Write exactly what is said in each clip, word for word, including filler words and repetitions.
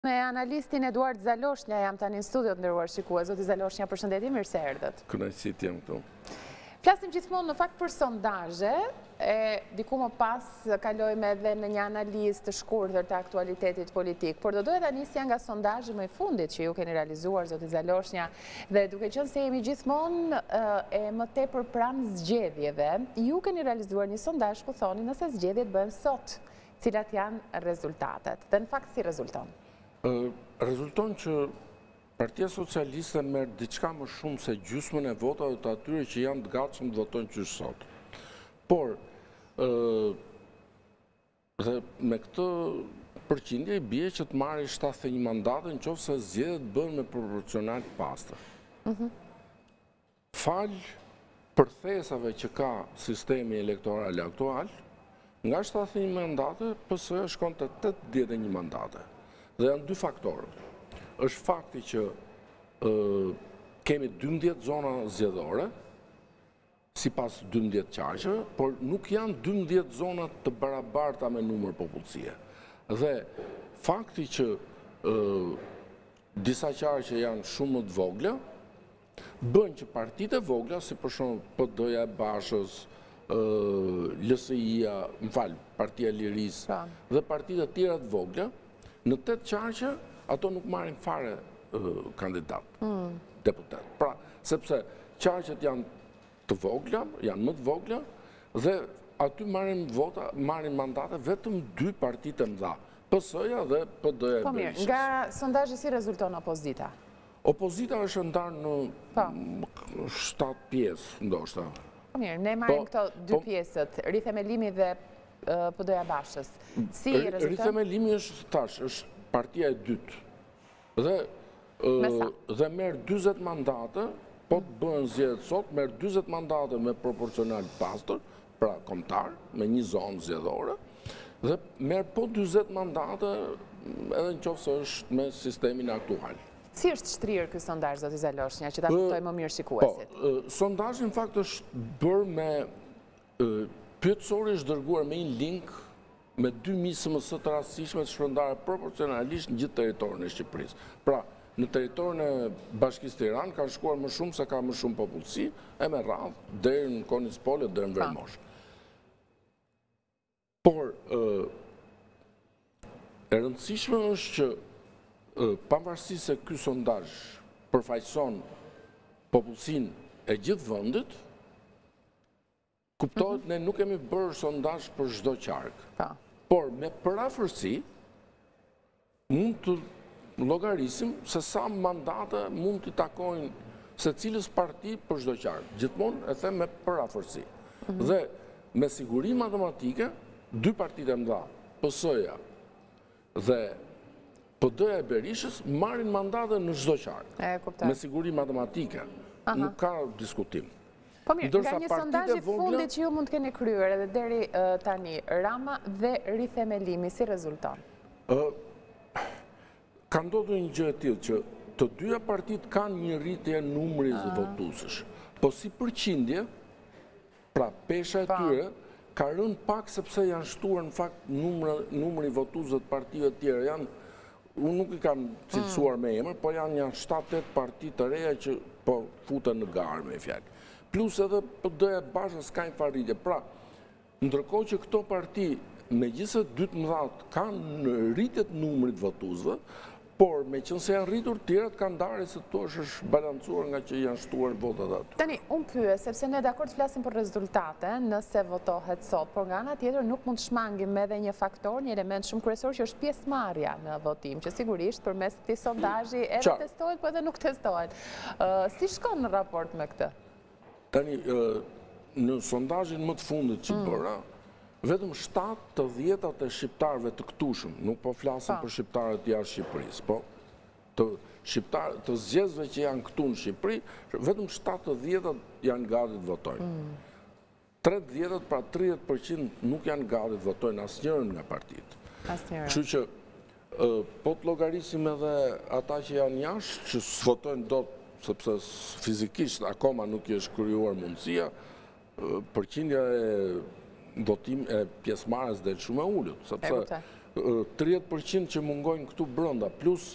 Me analistin Eduard Zaloshnja jam tani në studio të nderuar shikues. Zoti Zaloshnja, përshëndetje, mirë se erdhët. Kënaqësi të jem këtu. Flasim gjithmonë në fakt për sondazhe, e diku më pas kalojmë edhe në një analizë të shkurtër të aktualitetit politik, por do doja ta nisja nga sondazhi më i fundit që ju keni realizuar, zoti Zaloshnja, dhe duke qenë se jemi gjithmonë e më tepër pranë zgjedhjeve, ju keni realizuar një sondazh ku thoni nëse zgjedhjet bëhen sot, cilat janë rezultatet. Dhe në fakt si rezulton? Rezulton që Partia Socialiste merr diçka më shumë se gjysmën e votave të atyre që janë të gatshëm të votojnë qysh sot. Por, dhe me këtë përqindje i bie që të marrë shtatëdhjetë e një mandate nëse zgjedhjet bëhen me proporcional pastër. Fal përthesave që ka sistemi elektoral aktual, nga shtatëdhjetë e një mandate, P S-ja shkon te tetëdhjetë e një mandate. Dhe janë dy faktorët. Është fakti që kemi dymbëdhjetë zona zgjedhore, sipas dymbëdhjetë qarqeve, por nuk janë dymbëdhjetë zona të barabarta me numër popullsie. Dhe fakti që disa qarqe janë shumë më të vogla, bën që partitë e vogla, si për shembull P D-ja e Bashës, L S I-ja, më fal, Partia e Lirisë dhe partitë e tjera të vogla, në tetë qarqe, ato nuk marrin fare kandidat, deputet. Pra, sepse qarqet janë të vogla, janë më të vogla, dhe aty marrin vota, marrin mandate vetëm dy partitë e mëdha, P S-ja dhe P D-ja e Po mirë, nga sondazhi si rezulton opozita? Opozita është ndarë në shtatë pjesë, ndoshta. Po mirë, ne marrim këto dy pjesët, rithemelimi dhe P D-ja Bashës. Si rezulton? Rithemelimi është tash, është partia e dytë. Dhe dhe merr dyzet mandate, po të bëhen zgjedhjet sot, merr dyzet mandate me proporcional pastër, pra kombëtar, me një zonë zgjedhore, dhe merr po dyzet mandate edhe nëse është me sistemin aktual. Si është shtrirë ky sondazh, zoti Zaloshnja, që ta kuptojmë më mirë shikuesit? Po, sondazhi në fakt është bërë me pyetësori është dërguar me një link me dy mijë S M S të rastësishme të shpërndarë proporcionalisht në gjithë territorin e Shqipërisë. Pra, në territorin e Bashkisë Tiranë ka shkuar më shumë se ka më shumë popullsi, e me radhë deri në Konispole, deri në Vermosh. Por, e rëndësishme është që pavarësisht se ky sondazh përfaqëson popullsinë e gjithë vendit, kuptohet, ne nuk kemi bërë sondazh për çdo qark. Por me parafërsi mund të llogarisim se sa mandate mund të takojnë secilës parti për çdo qark. Gjithmonë e them me parafërsi. Dhe me siguri matematike, dy partitë e mëdha, P S-ja dhe P D-ja e Berishës marrin mandate në çdo qark. Me siguri matematike. Nuk ka diskutim. Po mirë, nga një sondazh i fundit që ju mund të keni kryer edhe deri tani, Rama dhe rithemelimi, si rezulton? Ka ndodhur një gjë e tillë që të dyja partitë kanë një rritje numri votuesësh. Po si përqindje, pra pesha e tyre ka rënë pak sepse janë shtuar në fakt numri votuesëve të partive të tjera. Janë, unë nuk i kam cilësuar me emër, po janë janë shtatë tetë parti të reja që po futen në garë me fjalë. Plus edhe P D-ja e Bashës ka një farritje. Pra, ndërkohë që këto parti, megjithëse dy të mëdhat kanë rritje të numrit votuesve, por me qenë se janë rritur, tjerat kanë ndarë se to është balancuar nga që janë shtuar votat aty. Tani, unë pyes, sepse ne dakord flasim për rezultate, nëse votohet sot, por nga ana tjetër nuk mund të shmangim edhe një faktor, një element shumë kryesor që është pjesëmarrja në votim, që sigurisht përmes këtij sondazhi edhe testohet, po edhe nuk testohet. Si shkon në raport me këtë? Tani, në sondazhin më të fundit që bëra, vetëm shtatë të dhjetat e shqiptarëve të këtushëm, nuk po flasim për shqiptarët jashtë Shqipërisë, po të zgjedhësve që janë këtu në Shqipëri, vetëm shtatë të dhjetat janë gati të votojnë. tretë dhjetat, pra tridhjetë përqind nuk janë gati të votojnë asnjërin nga partitë. Kështu që po të llogarisim edhe ata që janë jashtë, që s'votojnë dot sepse fizikisht akoma nuk i është krijuar mundësia, përqindja e votim e pjesëmarrës del shumë e ulët, sepse tridhjetë përqind që mungojnë këtu brenda, plus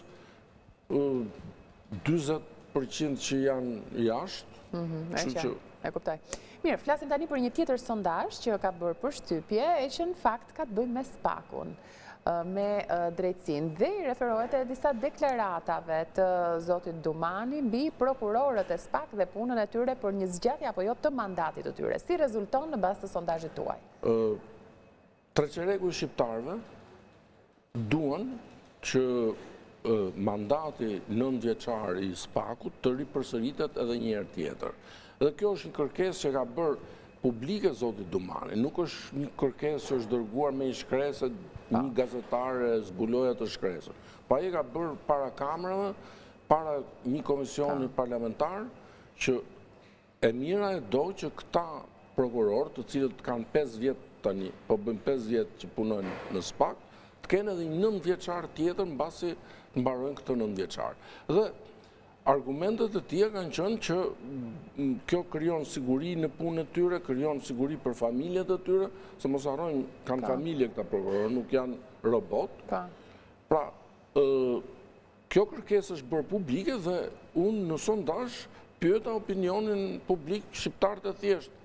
dyzet përqind që janë jashtë. E kuptoj. Mirë, flasim tani për një tjetër sondazh që ka bërë përshtypje e që në fakt ka të bëjë me SPAK-un, me drejtësinë, dhe i referohet e disa deklaratave të zotit Dumani mbi prokurorët e SPAK dhe punën e tyre për një zgjatje apo jo të mandatit të tyre. Si rezulton në bazë të sondazhit tuaj? Treqereku i shqiptarëve duan që mandati nëntëvjeçar i SPAK-ut të ripërsëritet edhe një herë tjetër. Dhe kjo është një kërkesë që ka bërë publike zotit Dumani. Nuk është një kërkesë që është dërguar me një shkresë, një gazetare zbuloja të shkresë. Pa e ka bërë para kamerave, para një komisioni parlamentar, që e mira e do që këta prokurorë, të cilët kanë pesë vjetë tani, po bëjmë pesë vjetë që punojnë në SPAK, të kenë edhe një nëntëvjeçar tjetër në basi të mbarojnë këtë nëntëvjeçar. Dhe argumentet e tjera kanë qenë që kjo krijon siguri në punën e tyre, krijon siguri për familjet e tyre, se mos harrojmë kanë familje këta prokurorë, nuk janë robot. Pra, kjo kërkesë është bërë publike dhe unë në sondazh pyeta opinionin publik shqiptarët e thjeshtë.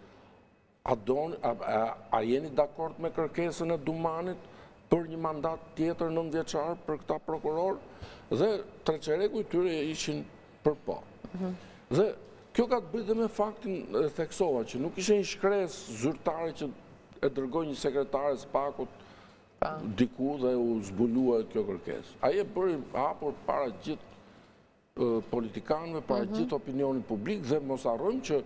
A jeni dakord me kërkesën e Dumanit për një mandat tjetër nëntëvjeçar për këta prokurorë? Dhe treqereku i tyre ishin për po. Dhe kjo ka të bëjë dhe me faktin e theksova, që nuk ishe një shkresë zyrtare që e dërgoj një sekretare SPAK-ut diku dhe u zbulua kjo kërkesë. Aje bëri hapur para gjithë politikanëve, para gjithë opinionin publik, dhe mos harrojmë që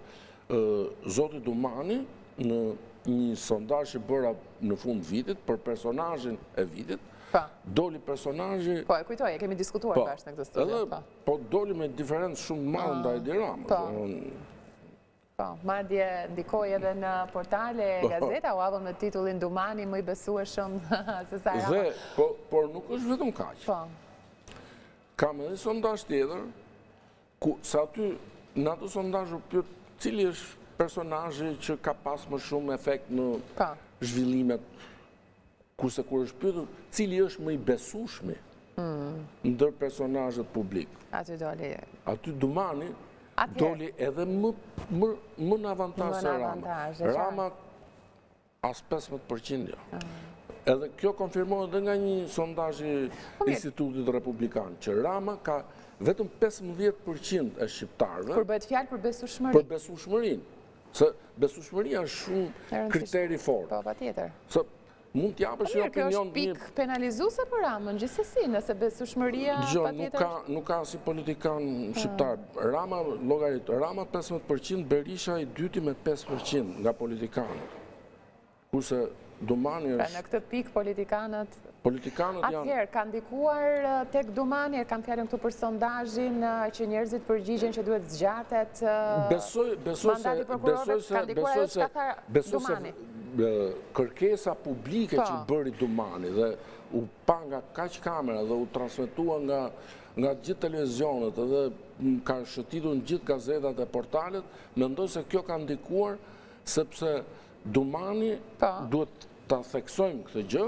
zoti Dumani në një sondazh që bëra në fund vitit për personazhin e vitit, doli personazhi... Po, e kujtoj, e kemi diskutuar bashkë në këtë studio. Po, doli me diferencë shumë madhe ndaj Edi Ramës. Po, madje ndikoi edhe në portale, gazeta, u avën me titullin Dumani më i besueshëm se sa Rama. Dhe, por nuk është vetëm kaq. Po. Kam edhe sondazh tjetër, se aty në ato sondazh u pyet cili është personazhi që ka pas më shumë efekt në zhvillimet, kurse kur është pyetur cili është më i besueshmi ndër personazhet publik. Aty doli. Aty Dumani doli edhe më në avantazh se Rama. Rama as pesëmbëdhjetë përqind jo. Edhe kjo konfirmohet edhe nga një sondazh i Institutit Republikan, që Rama ka vetëm pesëmbëdhjetë përqind e shqiptarëve. Kur bëhet fjalë për besueshmërinë. Për besueshmërinë. Se besueshmëria është shumë kriteri fort. Po, patjetër. Se mund t'japësh një opinion... Kjo është pikë penalizuese për Ramën, gjithsesi, nëse besueshmëria patjetër... Nuk ka si politikan shqiptar. Rama, llogarit, Rama pesëmbëdhjetë përqind, Berisha i dyti me pesë përqind nga politikanët. Kurse Dumani është... Në këtë pikë politikanët... Politikanët janë... Atëherë, ka ndikuar tek Dumani, kam fjalën këtu për sondazhin që njerëzit përgjigjen që duhet zgjatet mandati prokurorëve, ka ndikuar ajo çka tha Dumani. Kërkesa publike që bëri Dumani dhe u pa nga kaq kamera dhe u transmetua nga gjithë televizionet dhe ka shëtitur në gjithë gazetat e portalet, mendoj se kjo ka ndikuar sepse Dumani, duhet ta theksojmë këtë gjë,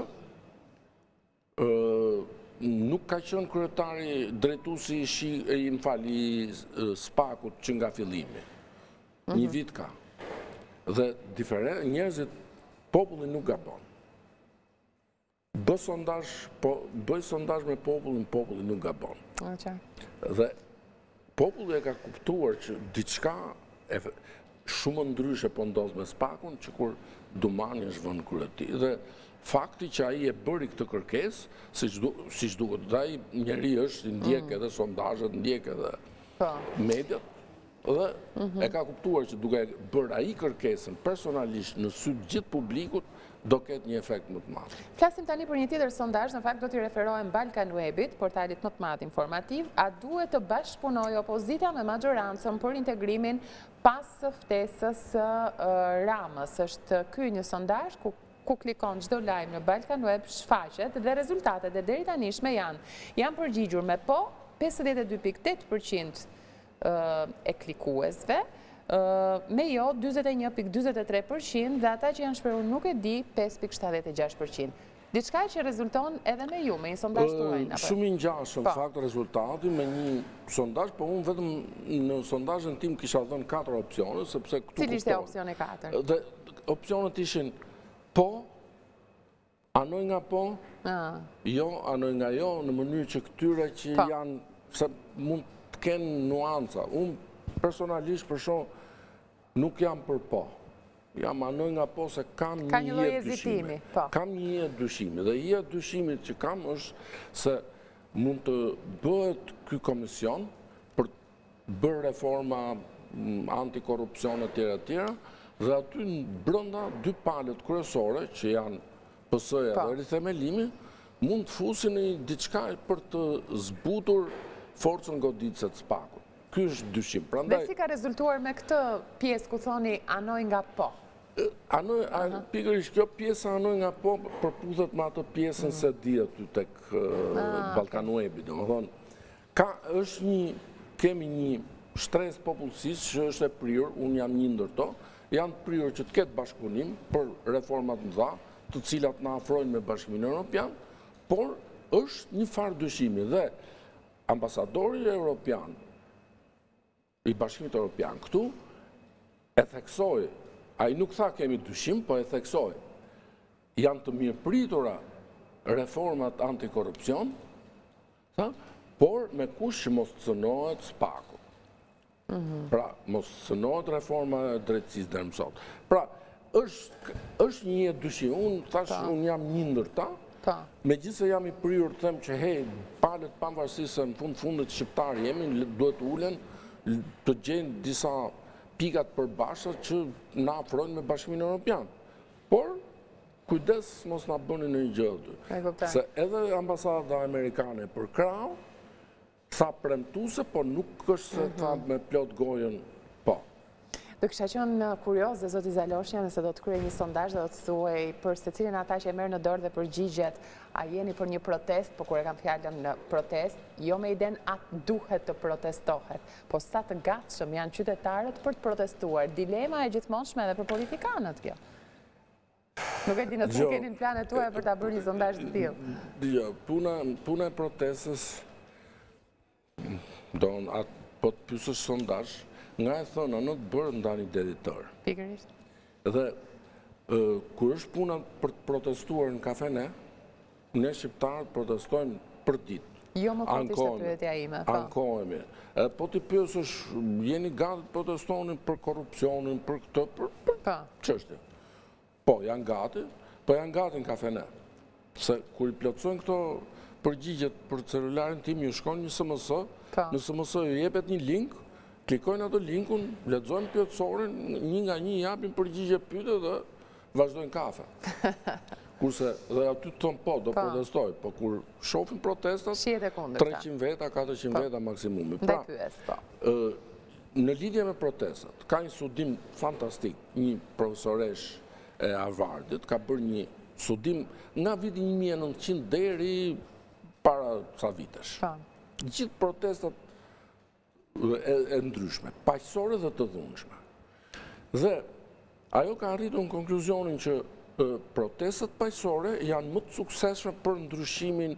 nuk ka qenë kryetari drejtuesi i më fal i SPAK-ut që nga fillimi. Një vit ka. Dhe njerëzit, populli nuk gabon. Bëj sondazh me popullin, populli nuk gabon. Dhe populli e ka kuptuar që diçka shumë ndryshe po ndodh me SPAK-un që kur Dumani është vënë kryeti. Dhe fakti që ai e bëri këtë kërkesë, siç duket, ai njeri është, ndjek edhe sondazhet, ndjek edhe mediat, dhe e ka kuptuar që duke bërë ai kërkesën personalisht në sy të gjithë publikut, do ketë një efekt më të madh. Flasim tani për një tjetër sondazh, në fakt do t'i referohem Balkan Webit, portalit më të madh informativ, a duhet të bashkëpunojë opozita me majorancën për integrimin pas së ftesës së Ramës. Është ky një sondazh ku ku klikon çdo lajm në Balkan Web shfaqet dhe rezultatet e deri tanishme janë janë përgjigjur me po pesëdhjetë e dy pikë tetë përqind e klikuesve, me jo dyzet e një pikë dyzet e tre përqind dhe ata që janë shprehur nuk e di pesë pikë shtatëdhjetë e gjashtë përqind. Diçka që rezulton edhe me ju, me një sondazh tuaj. Shumë i ngjashëm fakt rezultati me një sondazh, po unë vetëm në sondazhin tim kisha dhënë katër opsione, sepse këtu Cili ishte opsioni katër? Dhe opsionet ishin po, anoj nga po, jo, anoj nga jo, në mënyrë që këtyre që janë, se mund të kenë nuanca. Unë personalisht për shumë nuk jam për po. Jam anoj nga po se kam një jetë dyshimi. Kam një jetë dyshimi. Dhe jetë dyshimi që kam është se mund të bëhet ky komision për bërë reforma antikorupcion e tjera tjera, dhe aty në brënda dy palët kryesore që janë P S-ja dhe rithemelimi, mund të fusin i diçka për të zbutur forcën goditëse të spakut. Ky është dyshim. Dhe si ka rezultuar me këtë pjesë ku thoni anoj nga po? Pikërisht kjo pjesë anoj nga po përputhet me ato pjesën se di aty tek Ballkanuebi, domethënë ka është një kemi një shtresë popullsisë që është e prirur, unë jam një ndër to, janë prirur që të ketë bashkëpunim për reformat më dha, të cilat na afrojnë me Bashkimin Evropian, por është një farë dyshimi dhe ambasadori evropian i Bashkimit Evropian këtu e theksoi. Ai nuk tha kemi dyshim, po e theksoi. Janë të mirë pritura reformat antikorupcion, por me kush që mos cënohet spaku. Pra, mos cënohet reforma e drejtësisë deri më sot. Pra, është një jetë dyshim. Unë thash, unë jam një ndër ta, megjithëse jam i prirur të them që hej, palët pavarësisht se në fund fundit shqiptar jemi, duhet të ulen, të gjejnë disa pikat përbashkëta që na afrojnë me Bashkimin Evropian. Por, kujdes mos na bëni në një gjë aty. Se edhe ambasada amerikane për krau, sa premtuese, por nuk është se tha me plot gojën po. Do kisha qenë kurioz dhe zoti Zaloshja nëse do të kryej një sondazh dhe do të thuaj për secilin ata që e merr në dorë dhe përgjigjet, a jeni për një protest, po kur e kam fjalën në protest, jo me iden atë duhet të protestohet, po sa të gatshëm janë qytetarët për të protestuar. Dilema e gjithmonshme edhe për politikanët kjo. Nuk e di nëse keni në planet tuaja për ta bërë një sondazh të tillë. Jo, puna e protestës don atë po të pyesësh sondazh, nga e thëna në të bërë ndani deditor. Pikërisht. Dhe kur është puna për të protestuar në kafene, ne shqiptarët protestojmë për ditë. Jo më kot ishte pyetja ime. Ankohemi. Edhe po t'i pyesësh, jeni gati të protestonin për korrupsionin, për këtë, për çështje. Po, janë gati, po janë gati në kafene. Se kur i plotësojnë këto përgjigjet për celularin tim, ju shkon një S M S, në S M S ju jepet një link, klikojnë ato linkun, lexojnë pyetësorin, një nga një japin përgjigje pyetje dhe vazhdojnë kafe. Kurse dhe aty të thonë po, do protestoj, po kur shohin protestat, treqind veta, katërqind veta maksimumi. Pra, në lidhje me protestat, ka një studim fantastik, një profesoresh e Harvardit, ka bërë një studim nga viti një mijë e nëntëqind deri para ca vitesh. Gjithë protestat e ndryshme, paqësore dhe të dhunshme. Dhe ajo ka arritur në konkluzionin që protestat paqësore janë më të suksesshme për ndryshimin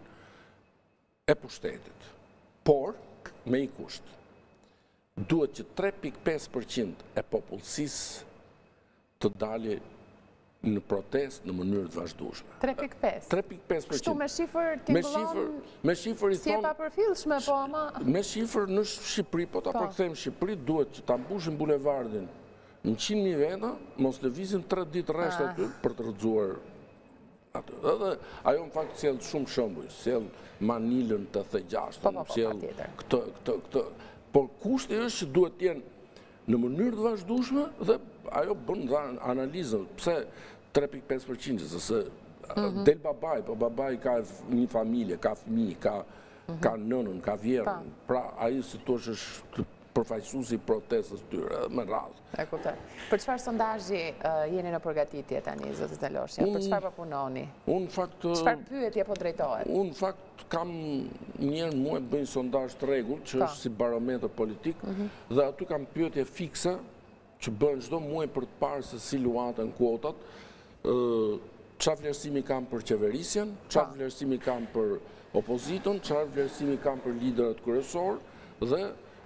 e pushtetit. Por, me i kusht, duhet që tre pikë pesë përqind e popullsisë të dalë në protest në mënyrë të vazhdueshme. tre pikë pesë? tre pikë pesë përqind. Kështu me shifër tingëllon? Me shifër i thonë... Si e pa përfillshme, po ama... Me shifër në Shqipëri, po ta përkthejmë Shqipëri, duhet që ta mbushin bulevardin në qind mijë veta, mos lëvizin tre ditë rresht aty për të rrëzuar aty. Edhe ajo në fakt sjell shumë shembuj, sjell Manilën të Thegjashtën, sjell këtë këtë këtë, por kushti është që duhet të jenë në mënyrë të vazhdueshme dhe ajo bën dha analizën pse tre pikë pesë përqind, se del babai, po babai ka një familje, ka fëmijë, ka ka nënën, ka vjerën. Pra ai si thua është përfaqësuesi i protestës tyre me radhë. E kuptoj. Për çfarë sondazhi jeni në përgatitje tani, zoti Zaloshja? Për çfarë po punoni? Unë fakt çfarë pyetje po drejtohet? Unë fakt kam një muaj bëj sondazh të rregullt që është si barometër politik dhe aty kam pyetje fikse që bëhen çdo muaj për të parë se si luaten kuotat, qa vlerësimi kam për qeverisjen, qa vlerësimi kam për opozitën, qa vlerësimi kam për liderët kryesor dhe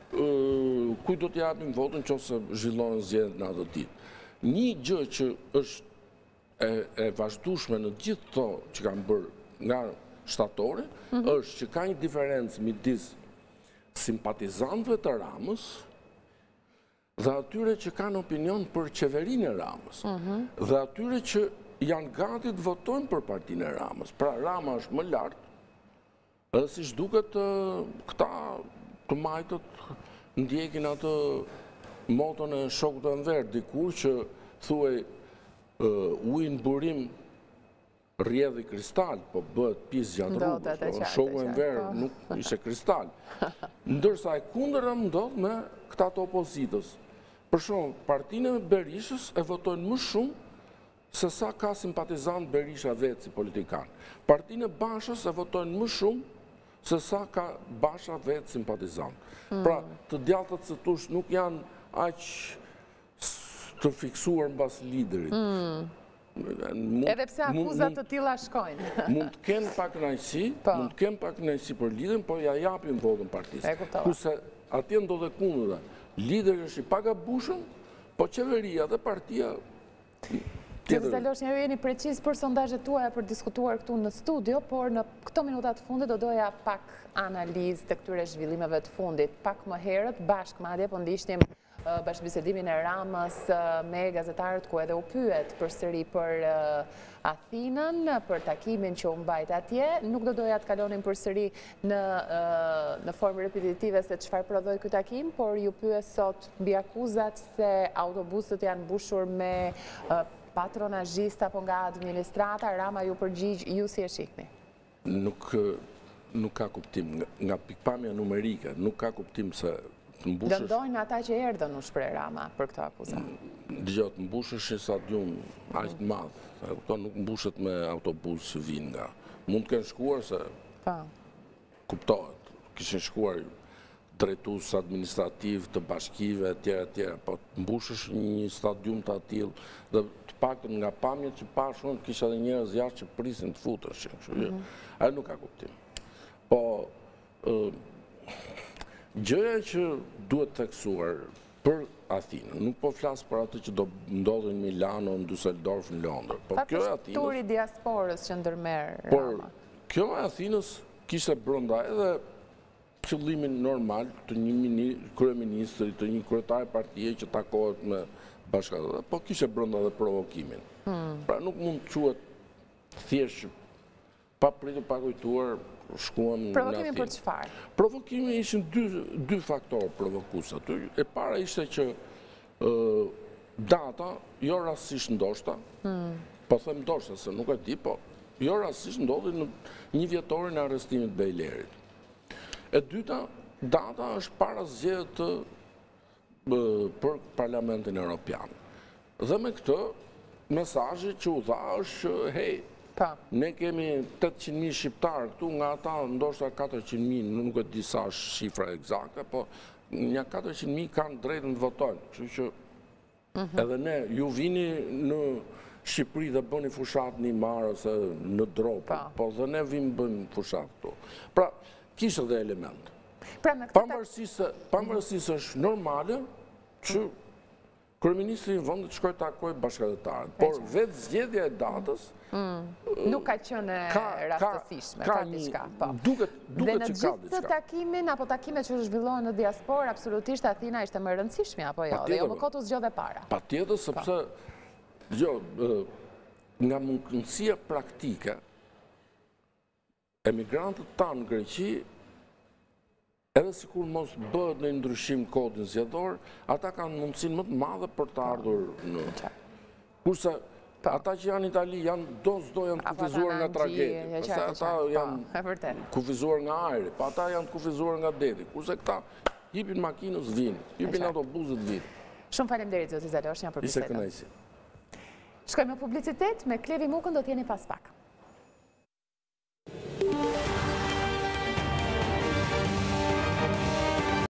kuj do t'japim votën që ose zhvillohen zgjedhjet në atë ditë. Një gjë që është e vazhdueshme në gjithë to që kanë bërë nga shtatori, është që ka një diferencë midis simpatizantëve të Ramës dhe atyre që kanë opinion për qeverinë e Ramës, dhe atyre që janë gati të votojnë për partinë e Ramës. Pra Rama është më lartë, edhe si shduket këta të majtët ndjekin atë moton e shokut të Enver, dikur që thuaj ujin burim rjedhi kristal, po bëhet pis gjatë rrugës. Shoku Enver nuk ishe kristal. Ndërsa e kundëra ndodh me këta të opozitës. Për shumë, partinë e Berishës e votojnë më shumë se sa ka simpatizant Berisha vetë si politikan. Partinë e Bashës e votojnë më shumë se sa ka Basha vetë simpatizant. Pra, të djatët së tush nuk janë aq të fiksuar në bas liderit. Edhe pse akuzat të tilla shkojnë. Mund të kenë pak kënaqësi, mund të kenë pak kënaqësi për liderin, po ja japin votën partisë. Kurse atje ndodhe kundërta. Lideri është i pagabushëm, po qeveria dhe partia Zoti Zalosh, ju jeni preciz për sondazhet tuaja për diskutuar këtu në studio, por në këto minutat fundit do doja pak analizë të këtyre zhvillimeve të fundit. Pak më herët, bashkë madje, po ndishtim bashkëbisedimin e Ramës me gazetarët ku edhe u pyet përsëri për Athinën, për takimin që u mbajt atje. Nuk do doja të kalonim përsëri në në formë repetitive se çfarë prodhoi ky takim, por ju pyet sot mbi akuzat se autobusët janë mbushur me patronazhist apo nga administrata. Rama ju përgjigj, ju si e shihni? Nuk nuk ka kuptim nga pikpamja numerike, nuk ka kuptim se të mbushësh. Dëndojnë ata që erdhën, u shpreh Rama për këtë akuzat. Dëgjoj, të mbushësh një stadium aq të madh, kupton, nuk mbushet me autobus që vijnë nga. Mund të kenë shkuar se kuptohet, kishin shkuar drejtues administrativ të bashkive etj etj, po të mbushësh një stadium të tillë dhe të paktën nga pamjet që pa shumë kisha edhe njerëz jashtë që prisin të futeshin, kështu që ai nuk ka kuptim. Po gjëja që duhet theksuar për Athinën, nuk po flas për atë që do ndodhi në Milano, në Düsseldorf, në Londër. Po kjo e Athinës. Turi diasporës që ndërmerr Rama. Por kjo e Athinës kishte brenda edhe qëllimin normal të një kryeministri, të një kryetari partie që takohet me bashkëdhënë, po kishte brenda edhe provokimin. Pra nuk mund të quhet thjesht pa pritur pa kujtuar shkuam në Provokimin për çfarë? Provokimi ishin dy dy faktorë provokues aty. E para ishte që data jo rastësisht ndoshta, po them ndoshta se nuk e di, po jo rastësisht ndodhi në një vjetorin e arrestimit të Bejlerit. E dyta, data është para zgjedhjeve për Parlamentin Evropian. Dhe me këtë, mesazhi që u dha është hey, ne kemi tetëqind mijë shqiptarë këtu, nga ata ndoshta katërqind mijë, nuk e di sa është shifra eksakte, po një katërqind mijë kanë drejtën të votojnë. Kështu që edhe ne ju vini në Shqipëri dhe bëni fushat një marë ose në dropë, po dhe ne vim bëni fushat këtu. Pra, kishte edhe element. Pavarësisht është normale që kryeministri i vendit shkoi takoj bashkëdhëtarët, por vetë zgjedhja e datës nuk ka qenë rastësishme, ka diçka. Duket që ka diçka. Dhe në gjithë takimin apo takimet që zhvillohen në diasporë, absolutisht Athina ishte më e rëndësishme apo jo? Dhe jo më kot u zgjodhe para. Patjetër, sepse nga mundësia praktike, emigrantët tanë në Greqi, edhe sikur mos bëhet në ndryshim kodin zgjedhor, ata kanë mundësinë më të madhe për të ardhur në. Kurse ata që janë në Itali janë do s'do janë kufizuar nga tragedi. Ata janë kufizuar nga ajri, pa ata janë kufizuar nga deti. Kurse këta hipin makinës vinë, hipin autobusit vinë. Shumë faleminderit zoti Zalosh, jam për bisedën. Ishte kënaqësi. Shkojmë në publicitet me Klevi Mukën, do t'jeni pas pak.